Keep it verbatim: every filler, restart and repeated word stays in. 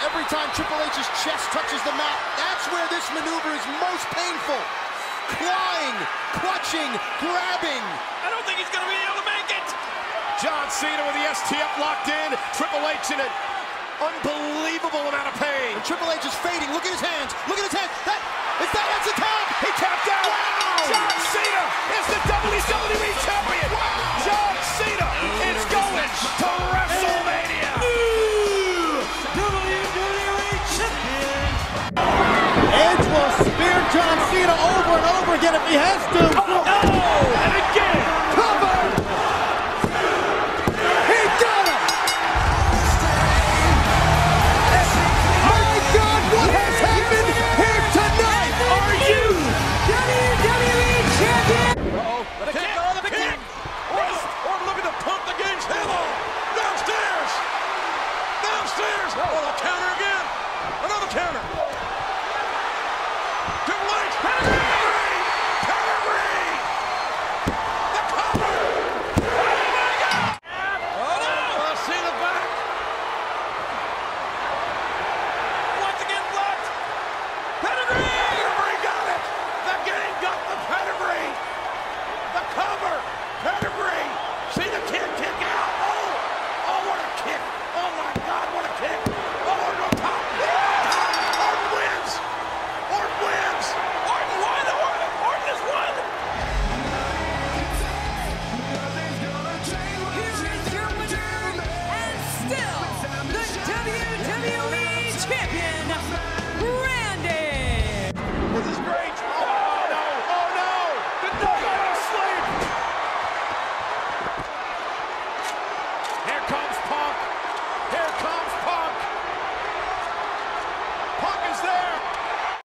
Every time Triple H's chest touches the mat, that's where this maneuver is most painful. Clawing, clutching, grabbing. I don't think he's going to be able to make it. John Cena with the S T F locked in. Triple H in an unbelievable amount of pain. And Triple H is fading. Look at his hands. Look at his hands. That, is that, that's a tap. He tapped out. Wow. John Cena is the W W E champion. Wow. John Cena is going to WrestleMania. New W W E champion. Edge will spear John Cena over and over again if he has to. Oh, no. And again. Cover. He got him. My God, what has happened here tonight? Are you W W E champion? Uh-oh. The, the kick. kick. Oh, the, the kick. kick. Or, or looking to pump the game's head on. Downstairs. Downstairs. Oh, the counter.